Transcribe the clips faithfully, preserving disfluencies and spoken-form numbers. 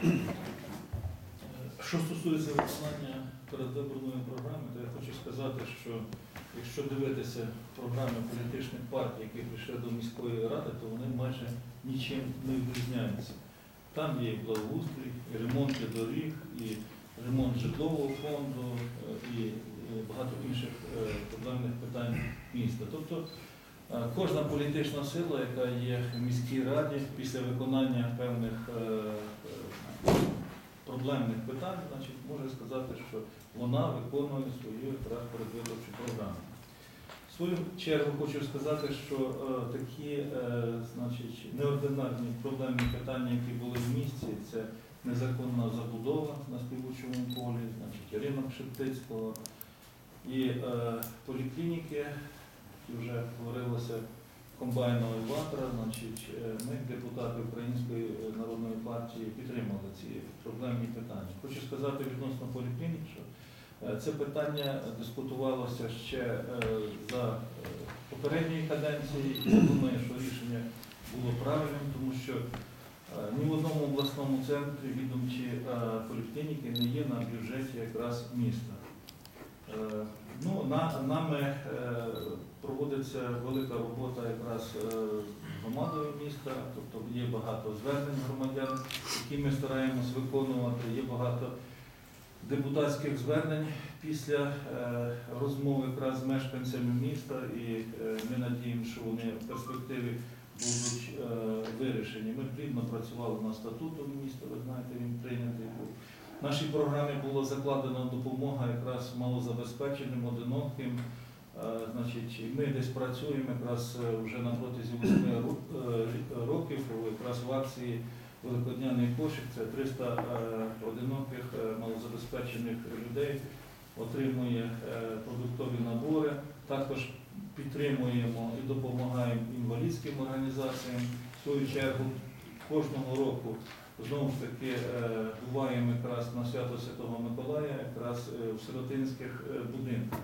Що стосується виконання передвиборної програми, то я хочу сказати, що якщо дивитися програми політичних партій, які прийшли до міської ради, то вони майже нічим не відрізняються. Там є і благоустрій, і ремонти доріг, і ремонт житлового фонду, і багато інших проблемних питань міста. Тобто кожна політична сила, яка є в міській раді, після виконання певних проблемних питань, значить, може сказати, що вона виконує свою якраз передвиборчу програму. В свою чергу хочу сказати, що е, такі е, значить, неординарні проблемні питання, які були в місті, це незаконна забудова на Співочому полі, значить, ринок Шептицького і е, поліклініки, які вже говорилося, комбайнова ватра, значить, ми, депутати Української народної партії, підтримали ці проблемні питання. Хочу сказати відносно поліклінік, що це питання дискутувалося ще за попередньої каденції, і я думаю, що рішення було правильним, тому що ні в одному обласному центрі відомчі поліклініки не є на бюджеті якраз міста. Ну, на, нами е, проводиться велика робота якраз е, з громадою міста, тобто є багато звернень громадян, які ми стараємось виконувати, є багато депутатських звернень після е, розмови якраз з мешканцями міста, і е, ми надіємося, що вони в перспективі будуть е, вирішені. Ми плідно працювали над статутом міста, ви знаєте, він прийнятий був. В нашій програмі було закладено допомога якраз малозабезпеченим, одиноким. Значить, ми десь працюємо якраз вже на протязі восьми років, якраз в акції «Великодняний кошик». Це триста одиноких малозабезпечених людей отримує продуктові набори. Також підтримуємо і допомагаємо інвалідським організаціям. В свою чергу кожного року знову ж таки буваємо якраз на свято Святого Миколая, якраз в сиротинських будинках.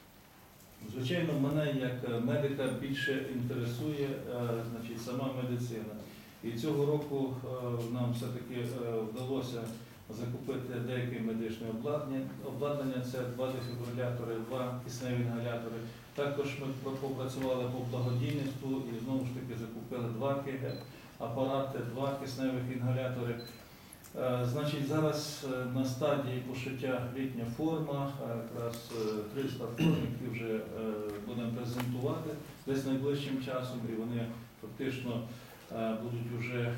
Звичайно, мене як медика більше інтересує значить, сама медицина. І цього року нам все-таки вдалося закупити деяке медичне обладнання, це два дефібрилятори, два кисневі інгалятори. Також ми попрацювали по благодійництву і знову ж таки закупили два КГ. Апарати, два кисневих інгалятори. Значить, зараз на стадії пошиття літня форма, якраз триста форм, які вже будемо презентувати десь найближчим часом, і вони фактично будуть вже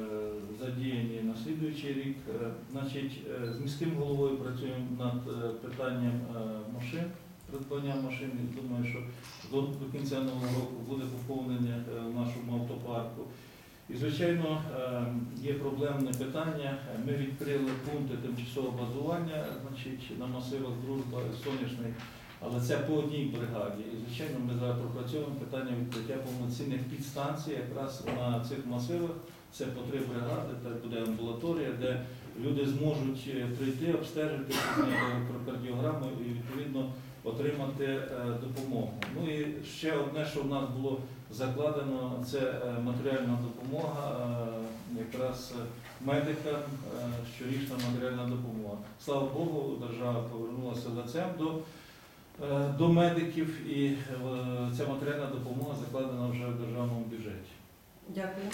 задіяні на слідуючий рік. Значить, з міським головою працюємо над питанням машин, придбання машин. І думаю, що до, до кінця нового року буде поповнення в нашому автопарку. І, звичайно, є проблемне питання. Ми відкрили пункти тимчасового базування, значить, на масивах Дружба і Сонячний, але це по одній бригаді. І, звичайно, ми зараз пропрацьовуємо питання відкриття повноцінних підстанцій якраз на цих масивах. Це по три бригади, так буде амбулаторія, де люди зможуть прийти, обстежити електрокардіограму і, відповідно, отримати допомогу. Ну і ще одне, що в нас було закладено, це матеріальна допомога якраз медикам, щорічна матеріальна допомога. Слава Богу, держава повернулася лицем до, до медиків, і ця матеріальна допомога закладена вже в державному бюджеті. Дякую.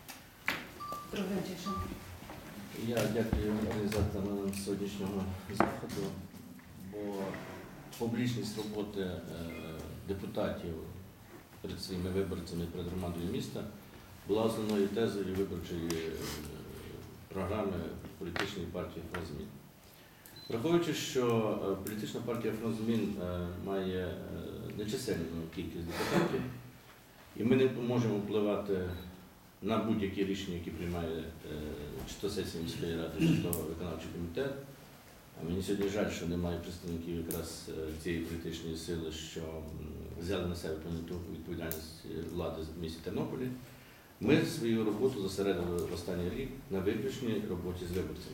Я дякую організаторам сьогоднішнього заходу, бо публічність роботи депутатів перед своїми виборцями, перед громадою міста була основною тезою виборчої програми політичної партії «Фронт змін». Враховуючи, що політична партія «Фронт змін» має нечисельну кількість депутатів, і ми не можемо впливати на будь-які рішення, які приймає чи то сесія міської ради, чи то виконавчий комітет. Мені сьогодні жаль, що немає представників якраз цієї політичної сили, що взяли на себе відповідальність влади в місті Тернополі. Ми свою роботу зосередили в останній рік на виключній роботі з виборцями.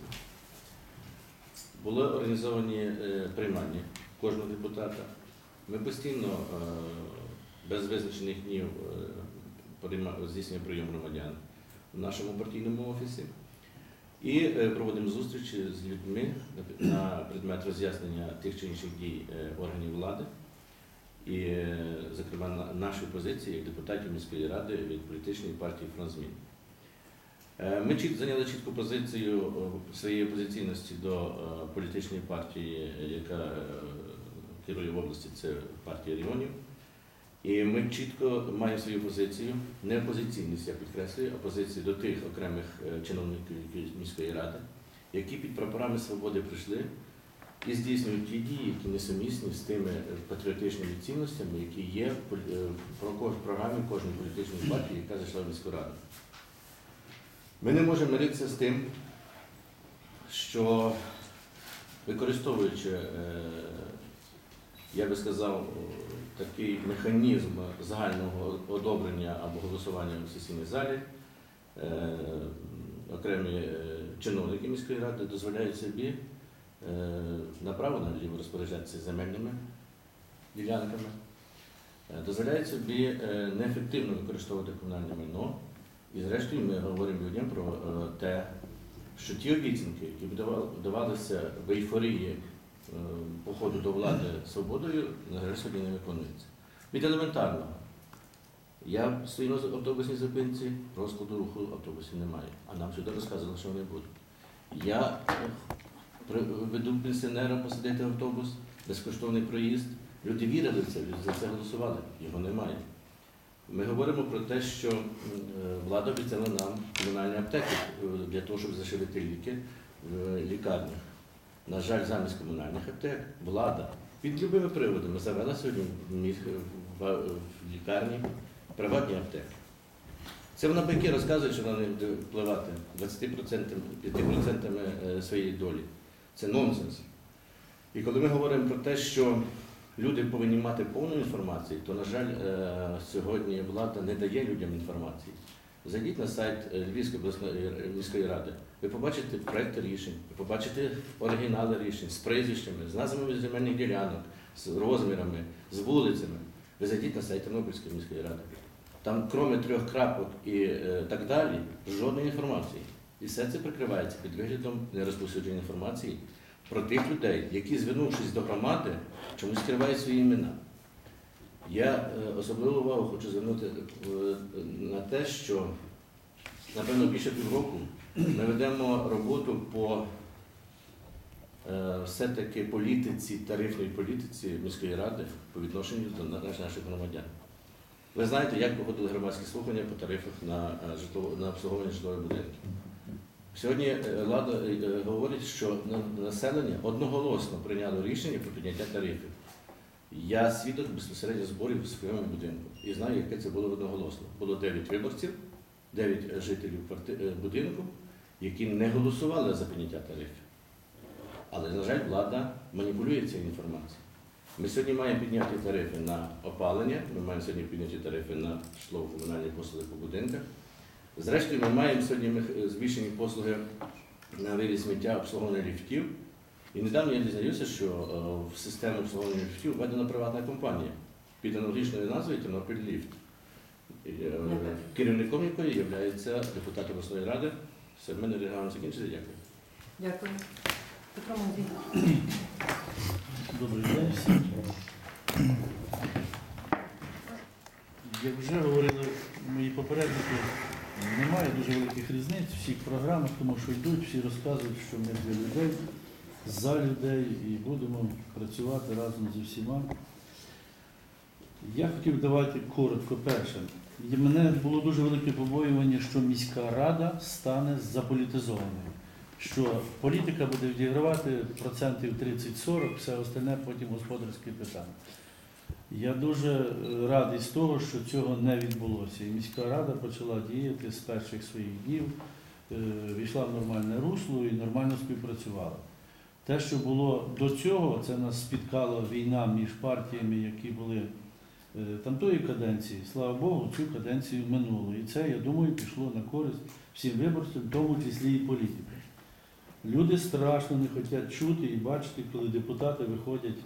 Були організовані приймальні кожного депутата. Ми постійно без визначених днів здійснюємо прийом громадян в нашому партійному офісі. І е, проводимо зустрічі з людьми на предмет роз'яснення тих чи інших дій е, органів влади. І, е, зокрема, на нашої позиції як депутатів міської ради від політичної партії «Фронт змін». Е, Ми чіт, зайняли чітку позицію е, своєї опозиційності до е, політичної партії, яка е, керує в області, це партія регіонів. І ми чітко маємо свою позицію, не опозиційність, я підкреслюю, а позицію до тих окремих е, чиновників міської ради, які під прапорами свободи прийшли і здійснюють ті дії, які несумісні з тими патріотичними цінностями, які є в полі- е, в про- в програмі кожної політичної партії, яка зайшла в міську раду. Ми не можемо миритися з тим, що використовуючи, е, я би сказав, такий механізм загального одобрення або голосування в сесійній залі, е, окремі е, чиновники міської ради дозволяють собі е, направо-наліво розпоряджатися земельними ділянками, е, дозволяють собі е, неефективно використовувати комунальне майно. І зрештою ми говоримо людям про е, те, що ті обіцянки, які давалися в ейфорії е, походу до влади свободою, на жаль, сьогодні не виконуються. Від елементарного. Я стою на автобусній зупинці, розкладу руху автобусів немає, а нам сюди розказували, що вони будуть. Я е, при- веду пенсіонера посадити в автобус, безкоштовний проїзд. Люди вірили в це, люди за це голосували, його немає. Ми говоримо про те, що е, влада обіцяла нам комунальні аптеки е, для того, щоб зашивити ліки в лікарнях. На жаль, замість комунальних аптек влада під любими приводами завела сьогодні в міс- в в лікарні приватні аптеки. Це вона байки розказує, що вона не буде впливати двадцять відсотків, п'ять відсотків своєї долі. Це нонсенс. І коли ми говоримо про те, що люди повинні мати повну інформацію, то, на жаль, е, сьогодні влада не дає людям інформації. Зайдіть на сайт е, Львівської обласної міської ради, ви побачите проекти рішень, ви побачите оригінали рішень з прізвищами, з назвами земельних ділянок, з розмірами, з вулицями. Ви зайдіть на сайт Тернопільської міської ради. Там, крім трьох крапок і е, так далі, жодної інформації. І все це прикривається під виглядом нерозповсюдження інформації про тих людей, які, звернувшись до громади, чомусь скривають свої імена. Я е, особливу увагу хочу звернути е, на те, що, напевно, більше півроку ми ведемо роботу по е, все-таки політиці, тарифній політиці міської ради по відношенню до на- наших громадян. Ви знаєте, як проходили громадські слухання по тарифах на, е, житлово, на обслуговування житлових будинків. Сьогодні е, влада е, говорить, що на- населення одноголосно прийняло рішення про підняття тарифів. Я свідок безпосередньо зборів у своєму будинку і знаю, яке це було одноголосно. Було дев'ять виборців, дев'ять жителів кварти- е, будинку, які не голосували за підняття тарифів. Але, на жаль, влада маніпулює цією інформацією. Ми сьогодні маємо підняти тарифи на опалення, ми маємо сьогодні підняти тарифи на житлово-комунальні послуги по будинках. Зрештою, ми маємо сьогодні мех- збільшені послуги на вивіз сміття, обслуговування ліфтів. І недавно я дізнаюся, що е, в систему обслуговування ліфтів введена приватна компанія під аналогічною назвою «Тернопіль-Ліфт», І, е, керівником якої є депутат обласної ради. Все, в мене регламент закінчиться. Дякую. Дякую. Петро Мандзій. Добрий день всім. Як вже говорили мої попередники, немає дуже великих різниць в всіх програмах, тому що йдуть, всі розказують, що ми для людей, за людей і будемо працювати разом зі всіма. Я хотів давати коротко перше. І мене було дуже велике побоювання, що міська рада стане заполітизованою, що політика буде відігравати процентів тридцять-сорок, все остальне потім господарські питання. Я дуже радий з того, що цього не відбулося. І міська рада почала діяти з перших своїх днів, е, війшла в нормальне русло і нормально співпрацювала. Те, що було до цього, це нас спіткала війна між партіями, які були е, тамтої каденції. Слава Богу, цю каденцію минуло. І це, я думаю, пішло на користь всім виборцям, в тому числі і політикам. Люди страшно не хочуть чути і бачити, коли депутати виходять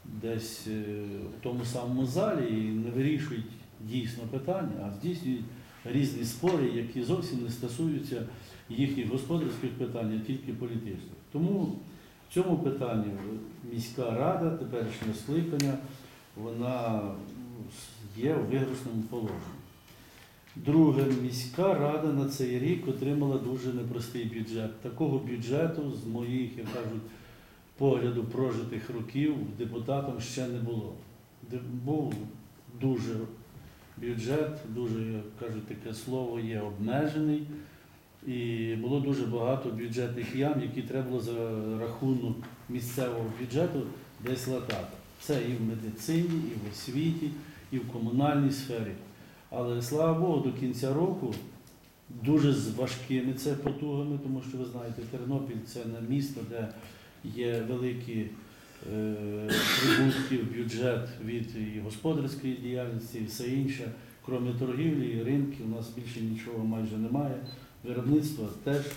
десь е, в тому самому залі і не вирішують дійсно питання, а здійснюють різні спори, які зовсім не стосуються їхніх господарських питань, а тільки політичних. Тому в цьому питанні міська рада, теперішнє скликання, вона є у виграсному положенні. Друге, міська рада на цей рік отримала дуже непростий бюджет. Такого бюджету з моїх, як кажуть, погляду прожитих років депутатом ще не було. Де був дуже бюджет, дуже, як кажуть, таке слово є обмежений. І було дуже багато бюджетних ям, які треба було за рахунок місцевого бюджету десь латати. Це і в медицині, і в освіті, і в комунальній сфері. Але, слава Богу, до кінця року дуже з важкими це потугами, тому що, ви знаєте, Тернопіль – це не місто, де є великі е, прибутки в бюджет від і господарської діяльності, і все інше. Крім торгівлі і ринків, у нас більше нічого майже немає. Виробництво теж е,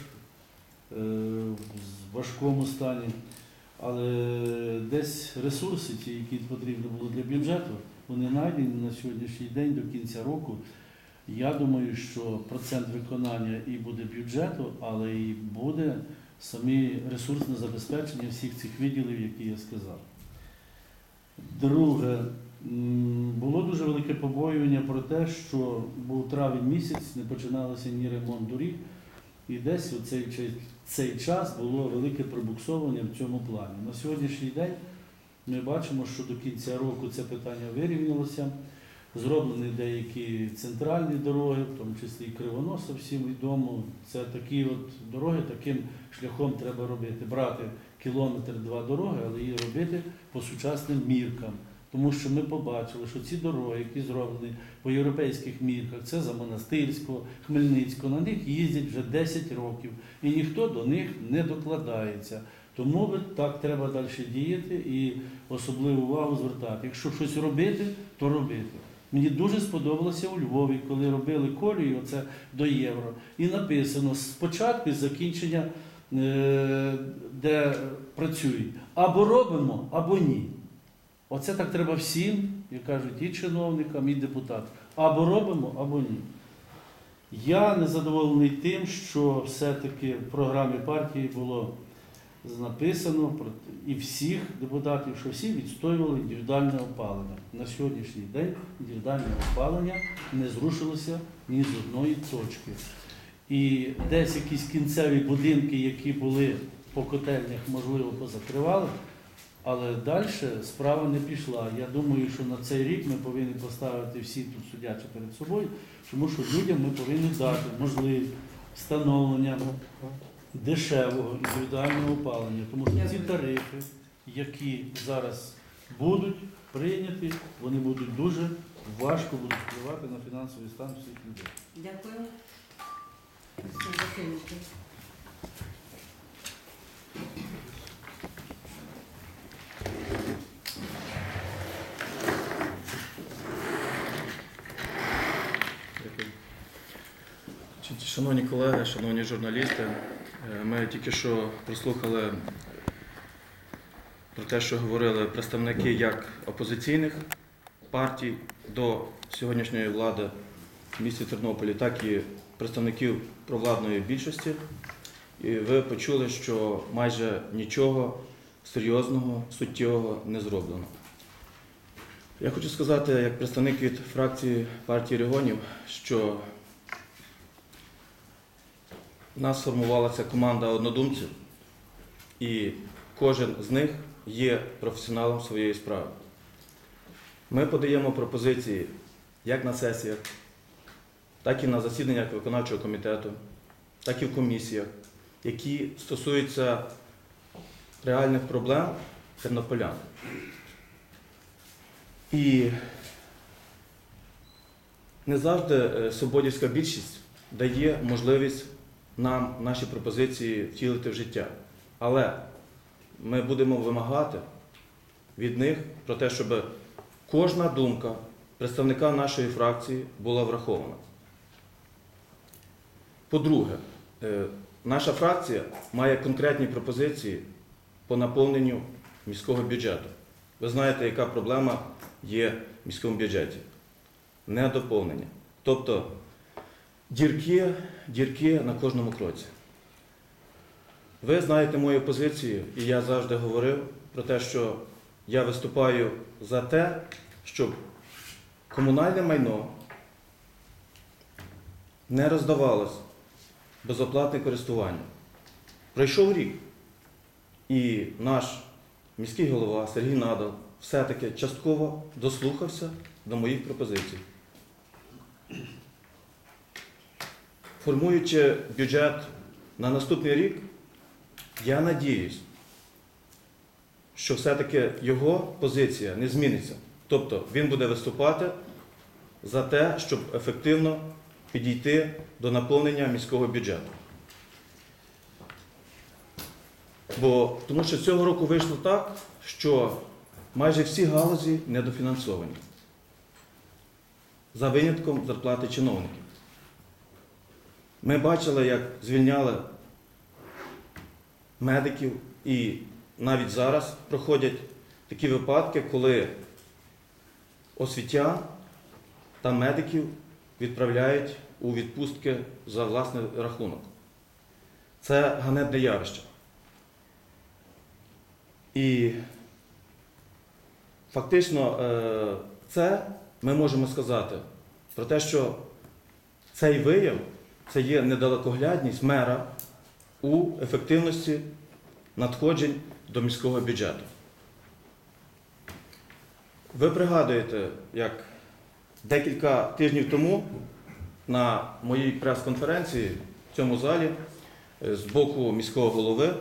в важкому стані. Але десь ресурси, ті, які потрібні були для бюджету, вони знайдені на сьогоднішній день до кінця року. Я думаю, що процент виконання і буде бюджету, але і буде самі ресурсне забезпечення всіх цих відділів, які я сказав. Друге, було дуже велике побоювання про те, що був травень місяць, не починалося ні ремонт доріг, і десь у цей, цей час було велике пробуксовування в цьому плані. На сьогоднішній день ми бачимо, що до кінця року це питання вирівнялося. Зроблені деякі центральні дороги, в тому числі і Кривоноса, всім відомо. Це такі от дороги, таким шляхом треба робити. Брати кілометр-два дороги, але її робити по сучасним міркам. Тому що ми побачили, що ці дороги, які зроблені по європейських мірках, це за Монастирського, Хмельницького, на них їздять вже десять років, і ніхто до них не докладається. Тому так треба далі діяти і особливу увагу звертати. Якщо щось робити, то робити. Мені дуже сподобалося у Львові, коли робили колію, оце до євро, і написано спочатку і закінчення, де працюють. Або робимо, або ні. Оце так треба всім, як кажуть, і чиновникам, і депутатам. Або робимо, або ні. Я незадоволений тим, що все-таки в програмі партії було написано і всіх депутатів, що всі відстоювали індивідуальне опалення. На сьогоднішній день індивідуальне опалення не зрушилося ні з одної точки. І десь якісь кінцеві будинки, які були по котельнях, можливо, позакривали, але далі справа не пішла. Я думаю, що на цей рік ми повинні поставити всі тут судячі перед собою, тому що людям ми повинні дати можливість встановлення дешевого індивідуального опалення. Тому що ці тарифи, які зараз будуть прийняті, вони будуть дуже важко будуть впливати на фінансовий стан всіх людей. Дякую. Олексій Васильович. Шановні колеги, шановні журналісти, ми тільки що прослухали про те, що говорили представники як опозиційних партій до сьогоднішньої влади в місті Тернополі, так і представників провладної більшості. І ви почули, що майже нічого серйозного, суттєвого не зроблено. Я хочу сказати, як представник від фракції партії регіонів, що у нас сформувалася команда однодумців, і кожен з них є професіоналом своєї справи. Ми подаємо пропозиції як на сесіях, так і на засіданнях виконавчого комітету, так і в комісіях, які стосуються реальних проблем тернополян. І не завжди свободівська більшість дає можливість нам наші пропозиції втілити в життя. Але ми будемо вимагати від них про те, щоб кожна думка представника нашої фракції була врахована. По-друге, наша фракція має конкретні пропозиції по наповненню міського бюджету. Ви знаєте, яка проблема є в міському бюджеті? Недоповнення. Тобто дірки, дірки на кожному кроці. Ви знаєте мою позицію, і я завжди говорив про те, що я виступаю за те, щоб комунальне майно не роздавалось безоплатне користування. Пройшов рік, і наш міський голова Сергій Надал все-таки частково дослухався до моїх пропозицій. Формуючи бюджет на наступний рік, я надіюсь, що все-таки його позиція не зміниться. Тобто він буде виступати за те, щоб ефективно підійти до наповнення міського бюджету. Бо, тому що цього року вийшло так, що майже всі галузі недофінансовані. За винятком зарплати чиновників. Ми бачили, як звільняли медиків, і навіть зараз проходять такі випадки, коли освітян та медиків відправляють у відпустки за власний рахунок. Це ганебне явище. І фактично це ми можемо сказати про те, що цей вияв – це є недалекоглядність мера у ефективності надходжень до міського бюджету. Ви пригадуєте, як декілька тижнів тому на моїй прес-конференції в цьому залі з боку міського голови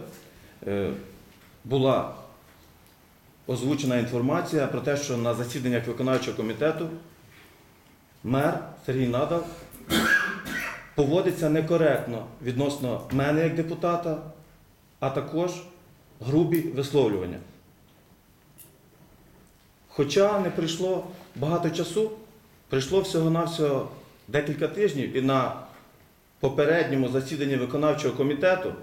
була озвучена інформація про те, що на засіданнях виконавчого комітету мер Сергій Надал поводиться некоректно відносно мене як депутата, а також грубі висловлювання. Хоча не пройшло багато часу, пройшло всього-навсього декілька тижнів, і на попередньому засіданні виконавчого комітету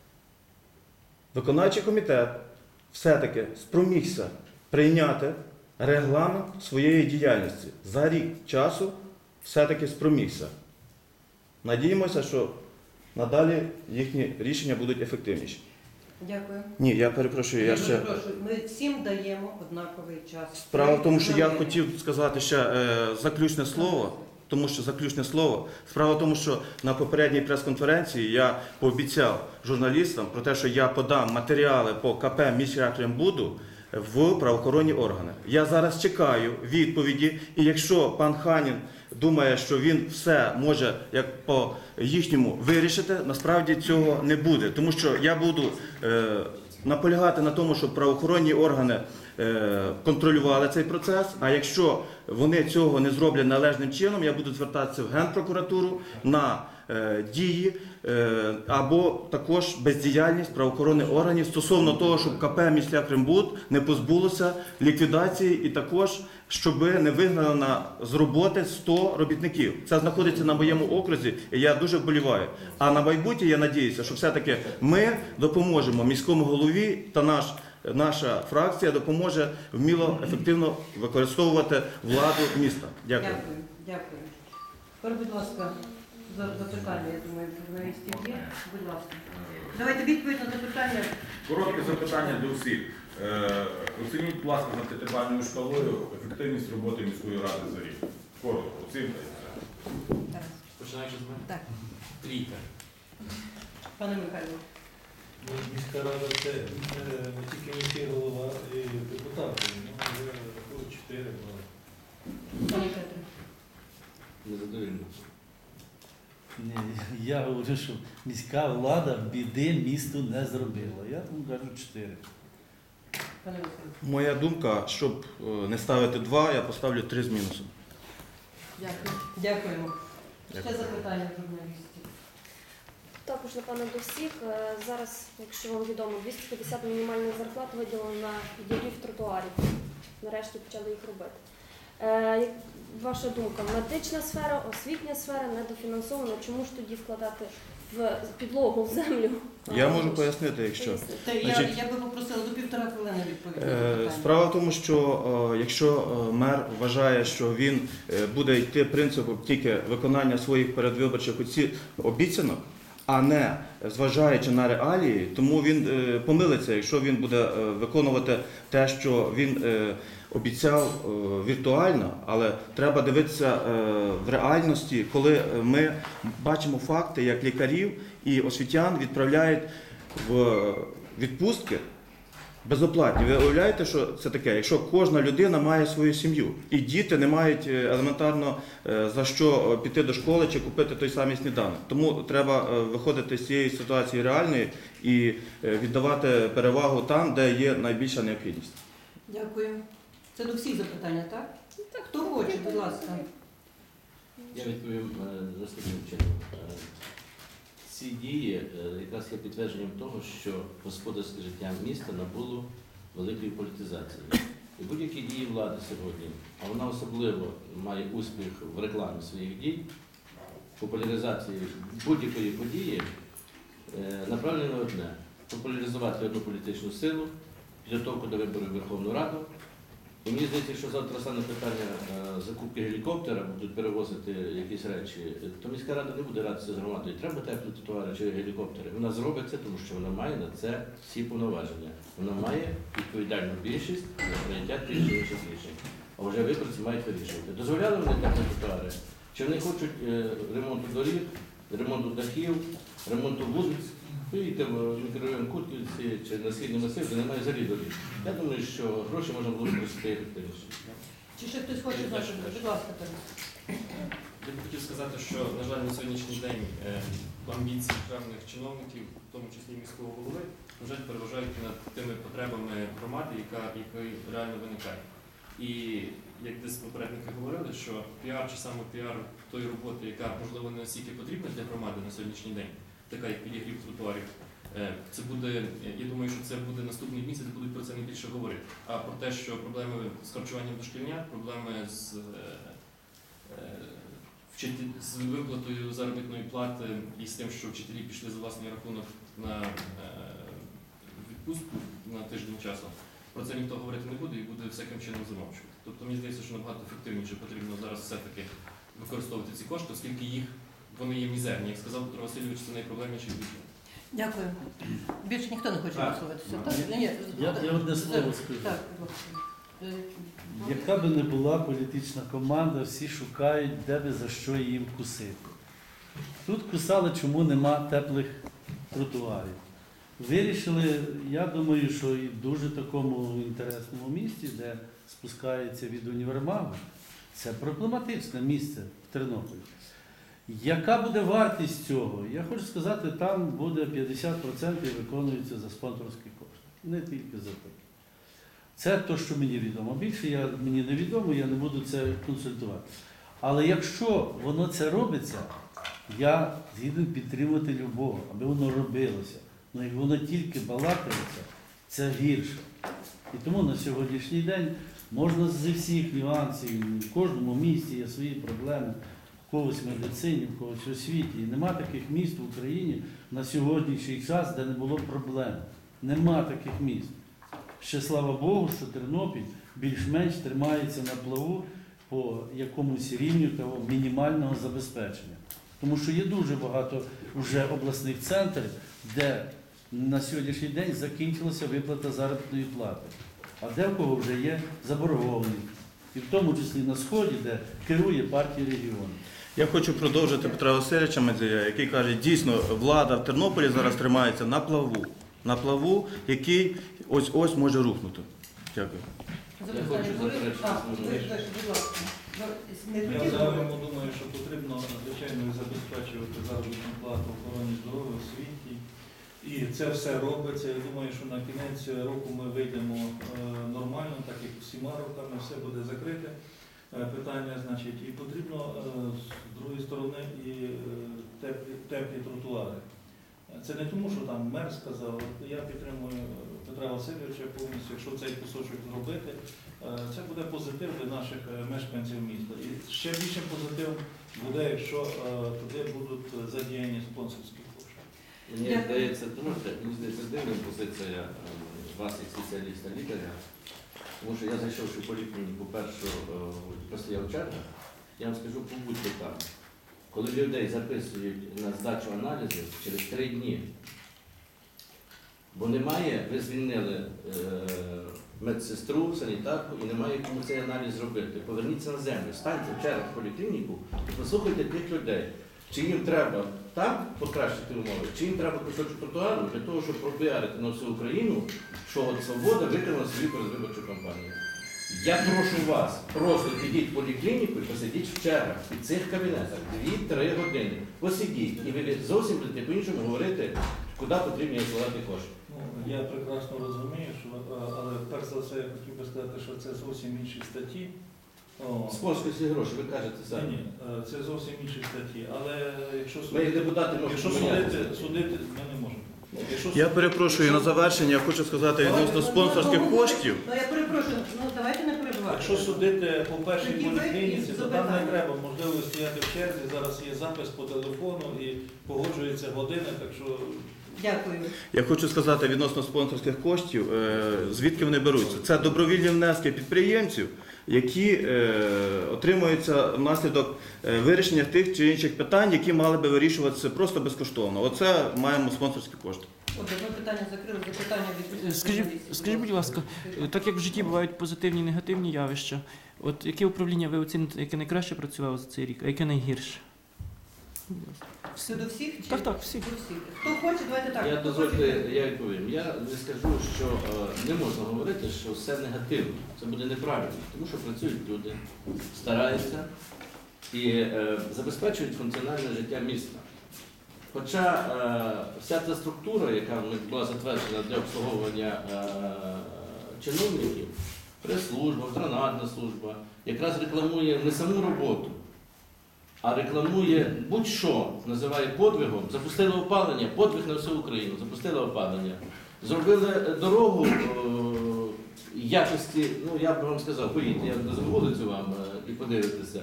виконавчий комітет все-таки спромігся прийняти регламент своєї діяльності. За рік часу все-таки спромігся. Надіємося, що надалі їхні рішення будуть ефективніші. Дякую. Ні, я перепрошую, я ще... перепрошую. Ми всім даємо однаковий час. Справа в тому, що я хотів сказати ще е, заключне слово, тому що заключне слово. Справа в тому, що на попередній прес-конференції я пообіцяв журналістам про те, що я подам матеріали по КП «Міськрегрембуду» в правоохоронні органи. Я зараз чекаю відповіді, і якщо пан Ханін думає, що він все може як по їхньому вирішити, насправді цього не буде. Тому що я буду е, наполягати на тому, щоб правоохоронні органи е, контролювали цей процес, а якщо вони цього не зроблять належним чином, я буду звертатися в Генпрокуратуру на е, дії е, або також бездіяльність правоохоронних органів стосовно того, щоб КП «Міськрегрембуд» не позбулося ліквідації і також, щоб не вигнали на, з роботи сто робітників. Це знаходиться на моєму окрузі, і я дуже вболіваю. А на майбутнє я надіюся, що все-таки ми допоможемо міському голові та наш наша фракція допоможе вміло, ефективно використовувати владу міста. Дякую. Дякую. Дякую. Тепер, будь ласка, за- запитання, я думаю, журналістів є. Будь ласка. Давайте відповідь на запитання. Коротке запитання до всіх. Е, Оцініть, будь ласка, за п'ятибальною шкалою ефективність роботи міської ради за рік. Коротко, оцінка і все. Тарас. Починаючи з мене? Так. Трійка. Пане Михайло. Ну, міська рада це не, не тільки міський голова і депутати, ну, але рахують чотири бали. Пане Петре. Незадовільно. Ні, я говорю, що міська влада біди місту не зробила. Я тому кажу чотири. Пане Михайло. Моя думка, щоб е, не ставити два, я поставлю три з мінусом. Дякую. Дякуємо. Ще Дякую. запитання журналістів. Також, напевно, до всіх. Е, Зараз, якщо вам відомо, двісті п'ятдесят мінімальних зарплат виділено на ділів тротуарів. Нарешті почали їх робити. Е, як Ваша думка, медична сфера, освітня сфера недофінансована. Чому ж тоді вкладати в підлогу, в землю. Я можу пояснити, якщо. Пояснити. Та я, Значить, я би попросила до півтора хвилини відповідати. на Е, питання. Справа в тому, що е, якщо е, мер вважає, що він е, буде йти принципом тільки виконання своїх передвиборчих оці- обіцянок, а не зважаючи на реалії, тому він е, помилиться, якщо він буде е, виконувати те, що він е, обіцяв е, віртуально, але треба дивитися е, в реальності, коли ми бачимо факти, як лікарів і освітян відправляють в відпустки безоплатні. Ви уявляєте, що це таке? Якщо кожна людина має свою сім'ю, і діти не мають е, елементарно е, за що піти до школи чи купити той самий сніданок. Тому треба е, виходити з цієї ситуації реальної і е, віддавати перевагу там, де є найбільша необхідність. Дякую. Це до всіх запитання, так? Хто хоче, будь ласка. Я відповім е, наступним чином. Е, Ці дії е, якраз є підтвердженням того, що господарське життя міста набуло великої політизації. І будь-які дії влади сьогодні, а вона особливо має успіх в рекламі своїх дій, популяризації будь-якої події, е, направлено на одне – популяризувати одну політичну силу, підготовку до виборів в Верховну Раду. І мені здається, якщо завтра стане питання е, закупки гелікоптера, будуть перевозити якісь речі, то міська рада не буде радитися з громадою. Треба теплі тротуари чи гелікоптери. Вона зробить це, тому що вона має на це всі повноваження. Вона має відповідальну більшість за прийняття тих чи інших рішень. А вже виборці мають вирішувати. Дозволяли вони теплі тротуари? Чи вони хочуть е, ремонту доріг, ремонту дахів, ремонту вулиць? Поїдьте в мікрорайон Кутківці чи на східний масив, де немає взагалі доріг. Я думаю, що гроші можна було використати ефективніше. Чи ще хтось хоче знати? Будь ласка, Тарас. Я б хотів сказати, що, на жаль, на сьогоднішній день е, амбіції певних чиновників, в тому числі міського голови, на жаль, переважають над тими потребами громади, яка, яка реально виникає. І як десь попередники говорили, що піар чи саме піар тої роботи, яка, можливо, не настільки потрібна для громади на сьогоднішній день, така як підігрів тротуарів, е, це буде, я думаю, що це буде наступний місяць, будуть про це не більше говорити. А про те, що проблеми з харчуванням дошкільнят, проблеми з е, Вчитель з виплатою заробітної плати і з тим, що вчителі пішли за власний рахунок на е, відпустку на тиждень часу, про це ніхто говорити не буде і буде всяким чином замовчувати. Тобто мені здається, що набагато ефективніше потрібно зараз все-таки використовувати ці кошти, оскільки їх вони є мізерні. Як сказав Петро Васильович, це найпроблемніший бюджет. Дякую. Більше ніхто не хоче висловитися. Так? Я- Ні, Я, я одне слово скажу. Так, будь ласка. Е, Яка би не була політична команда, всі шукають, де би за що їм кусити. Тут кусали, чому нема теплих тротуарів. Вирішили, я думаю, що і в дуже такому інтересному місці, де спускається від універмагу, це проблематичне місце в Тернополі. Яка буде вартість цього? Я хочу сказати, там буде п'ятдесят відсотків виконується за спонсорські кошти. Не тільки за таке. Це те, що мені відомо. Більше я, мені не відомо, я не буду це консультувати. Але якщо воно це робиться, я згідний підтримувати любого, аби воно робилося. Ну як воно тільки балакається, це гірше. І тому на сьогоднішній день можна зі всіх нюансів, в кожному місті є свої проблеми, в когось в медицині, в когось в освіті. І нема таких міст в Україні на сьогоднішній час, де не було проблем. Нема таких міст. Ще слава Богу, що Тернопіль більш-менш тримається на плаву по якомусь рівню того мінімального забезпечення. Тому що є дуже багато вже обласних центрів, де на сьогоднішній день закінчилася виплата заробітної плати. А де в кого вже є заборгованість. І в тому числі на Сході, де керує партія регіону. Я хочу продовжити Петра Васильовича Медзея, який каже, дійсно, влада в Тернополі зараз тримається на плаву. На плаву, який ось-ось може рухнути. Дякую. запитання хочу були? заперечити А, свою ви- річ. ви- будь ласка. Не Я хотіли? загально думаю, що потрібно, звичайно, забезпечувати заробітну плату охороні здоров'я, освіті. І це все робиться. Я думаю, що на кінець року ми вийдемо е, нормально, так як всіма роками, все буде закрите. Е, Питання, значить, і потрібно е, з другої сторони і е, теплі, теплі тротуари. Це не тому, що там мер сказав, я підтримую Петра Васильовича повністю, якщо цей кусочок зробити, е, це буде позитив для наших е, мешканців міста. І ще більше позитив буде, якщо е, туди будуть задіяні спонсорські кошти. Мені Дякую. здається, думаєте, мені здається, дивна позиція е, вас як спеціаліста лікаря. Тому що я зайшовши в поліклініку першу, е, постояв черга, я вам скажу, побудьте там. Коли людей записують на здачу аналізів через три дні, бо немає, ви звільнили е, медсестру, санітарку і немає кому цей аналіз зробити. Поверніться на землю, станьте в чергу в поліклініку і послухайте тих людей. Чи їм треба там покращити умови, чи їм треба кусочок тротуару для того, щоб пропіарити на всю Україну, що от Свобода виконала свою передвиборчу кампанію. Я прошу вас, просто підіть в поліклініку і посидіть в чергах, в цих кабінетах, дві-три години. Посидіть, і ви зовсім будете по-іншому говорити, куди потрібно вкладати кошти. Ну, я прекрасно розумію, що, е, але перш за все я хотів би сказати, що це зовсім інші статті. О, Спонсорські гроші, ви кажете ні, самі. ні, е, це зовсім інші статті. Але якщо Ми як судити, депутати якщо можемо судити, помінятися. судити ми не можемо. Якщо Я суд- перепрошую на завершення, я хочу сказати відносно спонсорських коштів. Ну, я перепрошую, ну давайте не перебувати. Якщо судити по першій Тоді ви поліклініці, то там не запитання. треба можливо стояти в черзі. Зараз є запис по телефону і погоджується година, так що Дякую. Я хочу сказати відносно спонсорських коштів, е, звідки вони беруться. Це добровільні внески підприємців, які е, отримуються внаслідок е, вирішення тих чи інших питань, які мали би вирішуватися просто безкоштовно. Оце маємо спонсорські кошти. От одне питання закрили, запитання від Скажіть, журналістів. скажіть, будь ласка, так як в житті бувають позитивні і негативні явища, от яке управління ви оціните, яке найкраще працювало за цей рік, а яке найгірше? Все до всіх? Чи? Так, так, всі. До всіх. Хто хоче, давайте так. Я Хто дозвольте, хоче? я відповім. Я не скажу, що е, не можна говорити, що все негативно. Це буде неправильно, тому що працюють люди, стараються і е, забезпечують функціональне життя міста. Хоча е, вся ця структура, яка була затверджена для обслуговування е, чиновників, прес-служба, патронатна служба, якраз рекламує не саму роботу, а рекламує будь-що, називає подвигом, запустили опалення, подвиг на всю Україну, запустили опалення. Зробили дорогу е, якості, ну я б вам сказав, поїдьте, я назву вулицю вам е, і подивитеся.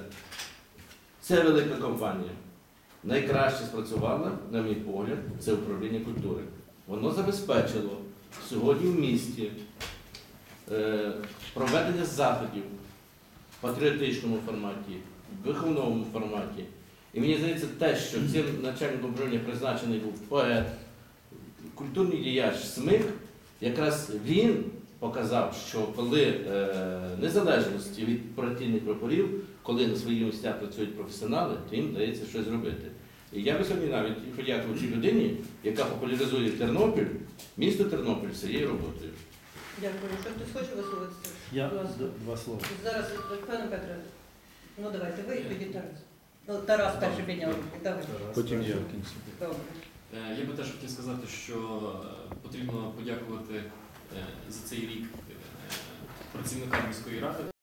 Це велика компанія. Найкраще спрацювала, на мій погляд, це управління культури. Воно забезпечило сьогодні в місті е, проведення заходів в патріотичному форматі, в виховному форматі. І мені здається, те, що цим начальником управління призначений був поет, культурний діяч Смик, якраз він показав, що коли е, незалежності від партійних прапорів, коли на свої місця працюють професіонали, то їм вдається щось зробити. І я би сьогодні навіть подякував цій людині, яка популяризує Тернопіль, місто Тернопіль своєю роботою. Дякую. Що хтось хоче висловитися? Я Будь ласка. д- два слова. Зараз, пане Петре, ну давайте ви і тоді Тарас. Ну, Тарас перший підняв руку. Давай. Потім я. Добре. Е, Я би теж хотів сказати, що е, потрібно подякувати е, за цей рік е, працівникам міської ради.